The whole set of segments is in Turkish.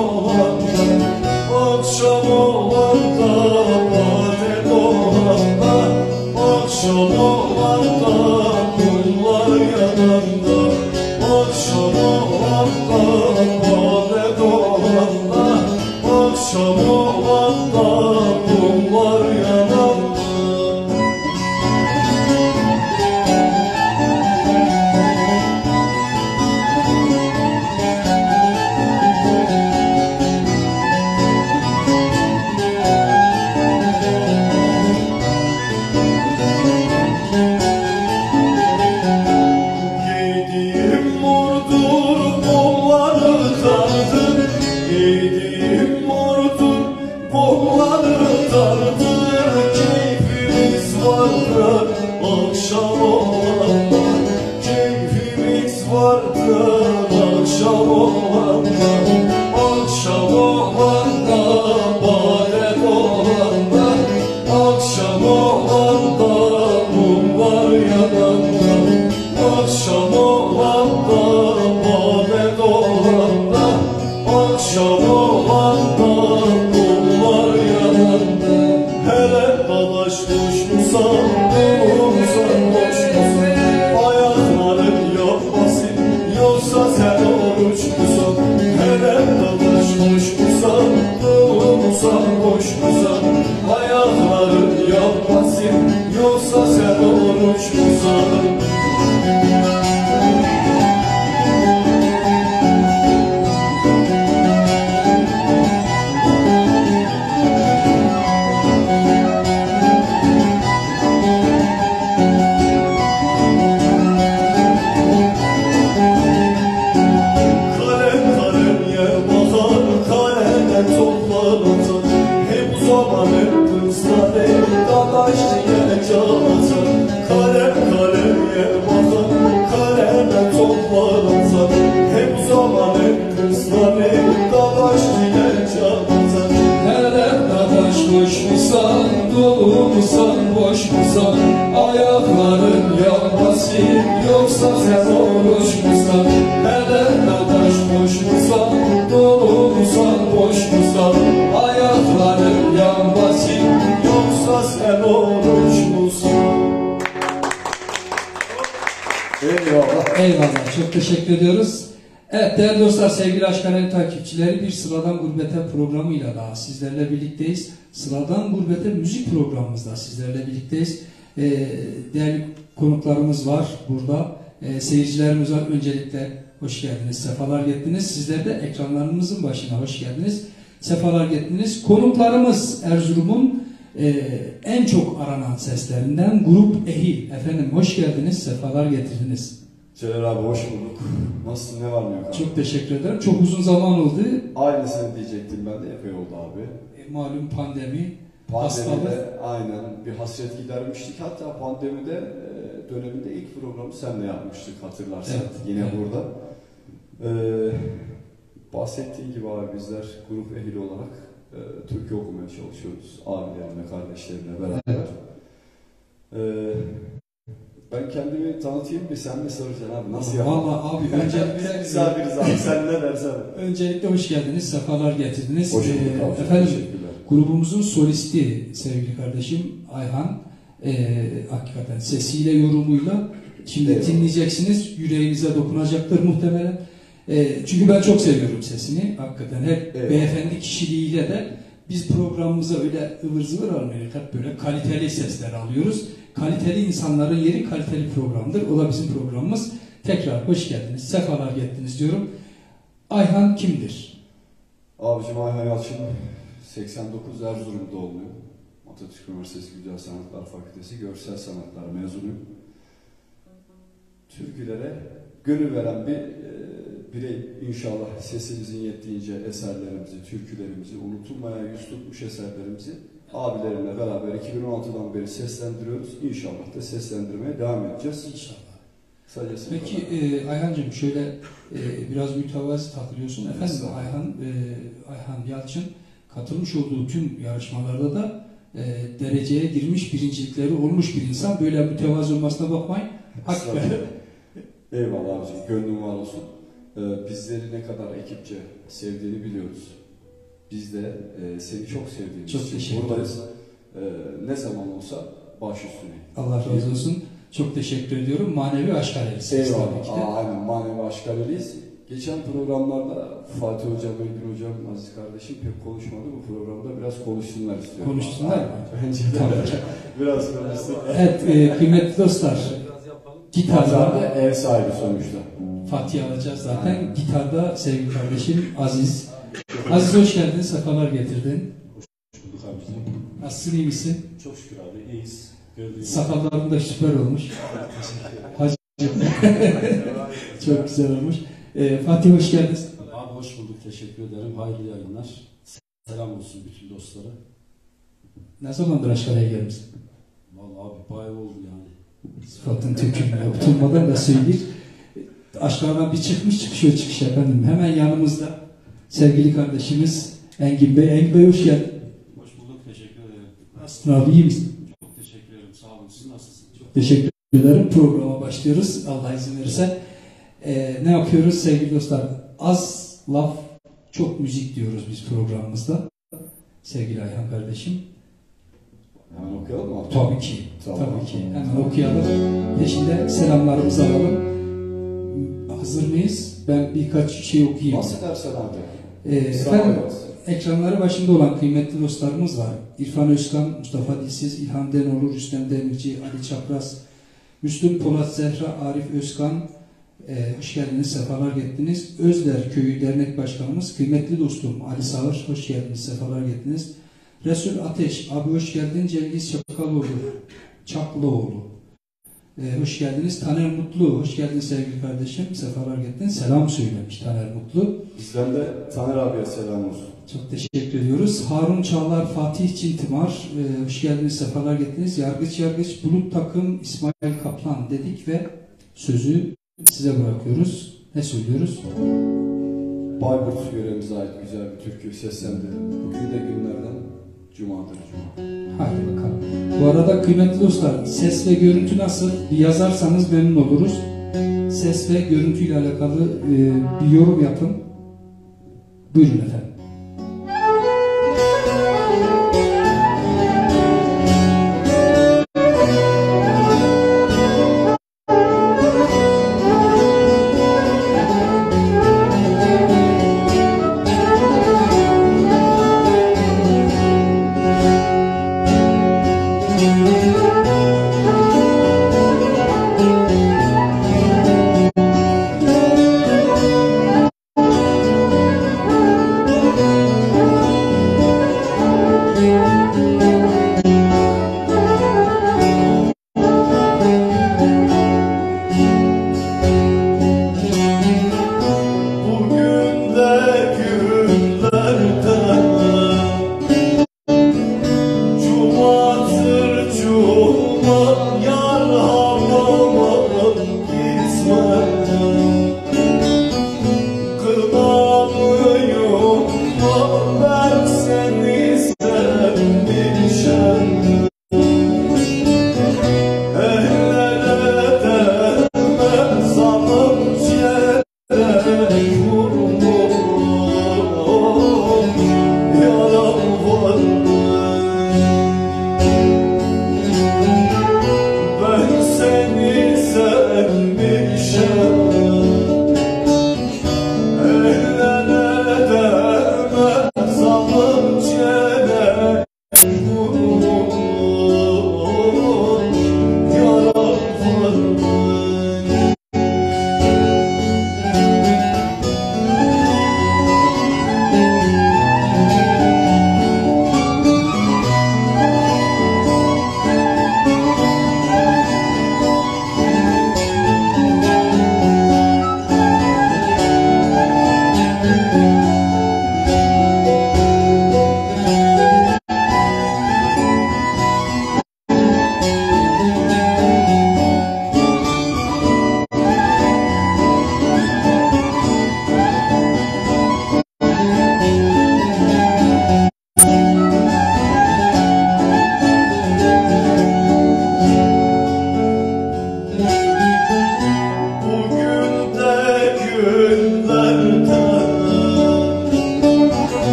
olanda, akşam olanda, bade doğanda, akşam olanda, mumlar yananda, akşam olanda, bade doğanda, akşam olanda, mumlar yananda. Akşam olanda, keyfimiz vardır. Akşam olanda, akşam olanda, bade olanda, akşam olanda, mumlar yananda, akşam olanda, bade olanda, akşam olanda, mumlar yananda. Hele dalaş düşmüsan, olursan boş musun? Ayakların yapmasın, yoksa sen oruç musun? Hele dalaş düşmüsan, olursan boş musun? Ayakların yapmasın, yoksa sen oruç musun? Kalem kaleye bakar, kaleme toplansa, hep zamanın kızları dadaş diye çalsa. Hele dadaş boş musan, dolu musan, boş musan? Ayakların yanmasın, yoksa sen oruç musan? Hele dadaş boş musan, dolu musan, boş musan? Ayakların yanmasın, yoksa sen oruç musun? Eyvallah. Eyvallah. Çok teşekkür ediyoruz. Evet değerli dostlar, sevgili Aşk-ı takipçileri, bir Sıradan Gurbete programıyla daha sizlerle birlikteyiz. Sıradan Gurbete müzik programımızda sizlerle birlikteyiz. Değerli konuklarımız var burada. Seyircilerimiz var. Öncelikle hoş geldiniz, sefalar getirdiniz. Sizler de ekranlarımızın başına hoş geldiniz, sefalar getirdiniz. Konuklarımız Erzurum'un en çok aranan seslerinden Grup Ehil. Efendim hoş geldiniz, sefalar getirdiniz. Celal abi hoş bulduk. Nasılsın, ne var ne yok abi? Çok teşekkür ederim. Çok uzun zaman oldu. Aynısını diyecektim ben de, epey oldu abi. Malum pandemi, Pandemide aynen bir hasret gidermiştik. Hatta pandemide döneminde ilk programı seninle yapmıştık, hatırlarsan. Evet, yine evet. burada. Bahsettiğin gibi abi bizler Grup Ehil olarak Türkçe okumaya çalışıyoruz. Abilerimle, kardeşlerimle beraber. Evet. Ben kendimi tanıtayım bir, sen de soracaksın abi nasıl yapalım? Valla abi öncelikle misafiriz abi, sen ne dersen. Öncelikle hoş geldiniz, sefalar getirdiniz. Hoş bulduk abi, efendim, teşekkürler. grubumuzun solisti sevgili kardeşim Ayhan, hakikaten sesiyle, yorumuyla şimdi evet, dinleyeceksiniz, yüreğinize dokunacaktır muhtemelen. Çünkü ben çok seviyorum sesini, hakikaten hep evet, beyefendi kişiliğiyle de biz programımıza öyle ıvır zıvır almıyoruz, hep böyle kaliteli sesler alıyoruz. Kaliteli insanların yeri kaliteli programdır. O da bizim programımız. Tekrar hoş geldiniz, sefalar getirdiniz diyorum. Ayhan kimdir? Abicim Ayhan Yalçın, 89 Erzurum doğumluyum. Atatürk Üniversitesi Güzel Sanatlar Fakültesi Görsel Sanatlar mezunuyum. Türkülere gönül veren bir birey. İnşallah sesimizin yettiğince eserlerimizi, türkülerimizi, unutulmaya yüz tutmuş eserlerimizi abilerimle beraber 2016'dan beri seslendiriyoruz. İnşallah da seslendirmeye devam edeceğiz. İnşallah. Kısacası peki Ayhancığım şöyle biraz mütevazi takılıyorsun. Efendim Ayhan Yalçın katılmış olduğu tüm yarışmalarda da dereceye girmiş, birincilikleri olmuş bir insan. Böyle mütevazi olmasına bakmayın. Hakikaten. Eyvallah abicim, gönlün var olsun. Bizleri ne kadar ekipçe sevdiğini biliyoruz. Biz de seni çok sevdiğimiz Çok için teşekkür buradayız. Ne zaman olsa baş üstüne. Allah razı olsun. Çok teşekkür ediyorum. Manevi aşk ailesiniz tabii ki de. Eyvallah. Aynen manevi aşk aleliyiz. Geçen programlarda Fatih Hocam, Engin Hocam, Aziz kardeşim pek konuşmadı. Bu programda biraz konuşsunlar istiyorum. Konuşsunlar mı? Bence de biraz konuşsunlar. Evet, kıymetli dostlar. Gitarda Gitarda ev sahibi sonuçta. Fatih alacağız zaten. Gitarda sevgili kardeşim Aziz. Aziz hoş geldin, sefalar getirdin. Bulduk abicim. Nasılsın, iyi misin? Çok şükür abi iyiyiz. Gördüğünüz Sakalların da süper olmuş. Hacı. Çok güzel olmuş. Fatih hoş geldin. Abi hoş bulduk, teşekkür ederim. Hayırlı yayınlar. Selam olsun bütün dostlara. Ne zamandır aşağıya gelmişsin? Vallahi abi bayağı oldu yani. Sıfatın tükürmüyor. Utanmadan da söyleyeyim. Aşağıdan bir çıkış efendim. Hemen yanımızda sevgili kardeşimiz Engin Bey. Engin Bey hoş geldin. Hoş bulduk, teşekkür ederim. Nasılsın abi, iyi misin? Çok teşekkür ederim, sağ olun. Siz nasılsınız? Çok Teşekkür ederim. Programa başlıyoruz. Allah izin verirse. Ne yapıyoruz sevgili dostlar? Az laf, çok müzik diyoruz biz programımızda. Sevgili Ayhan kardeşim. Hemen okuyalım mı? Tabii ki. Tamam. Tabii ki. Hemen okuyalım. Peşinde selamlarımızı alalım. Hazır mıyız? Ben birkaç şey okuyayım. Nasıl dersen abi? Efendim, ekranları başında olan kıymetli dostlarımız var. İrfan Özkan, Mustafa Dilsiz, İlhan Denoğlu, Rüstem Demirci, Ali Çapraz, Müslüm Polat Zehra, Arif Özkan, hoş geldiniz, sefalar getirdiniz. Özler Köyü Dernek Başkanımız, kıymetli dostum Ali Sağır, hoş geldiniz, sefalar getirdiniz. Resul Ateş, abi hoş geldin. Cengiz Çaklıoğlu, hoş geldiniz. Taner Mutlu, hoş geldin sevgili kardeşim, sefalar getirdiniz. Selam söylemiş Taner Mutlu. Bizden de Taner abiye selam olsun. Çok teşekkür ediyoruz. Harun Çağlar, Fatih Cintimar, hoş geldiniz, sefalar getirdiniz. Yargıç, Bulut Takım, İsmail Kaplan dedik ve sözü size bırakıyoruz. Ne söylüyoruz? Bayburt yöremize ait güzel bir türkü seslendirelim. Bugün de günlerden Cuma'dır Cuma. Hadi bakalım. Bu arada kıymetli dostlar, ses ve görüntü nasıl? Bir yazarsanız memnun oluruz. Ses ve görüntüyle alakalı bir yorum yapın. Buyurun efendim.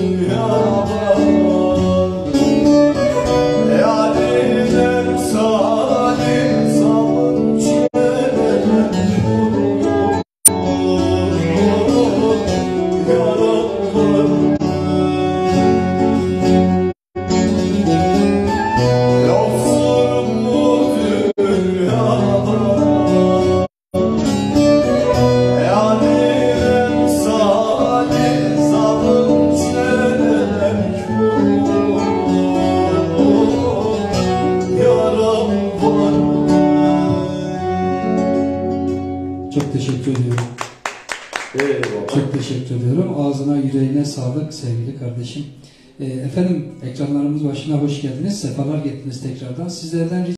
Yarim salim zaman çenem yarabbim. Yoksun bu dünyada yarim salim zaman çenem Çok teşekkür ediyorum. Eyvallah. Çok teşekkür ediyorum. Ağzına, yüreğine sağlık sevgili kardeşim. Efendim ekranlarımız başına hoş geldiniz. Sefalar getirdiniz tekrardan. Sizlerden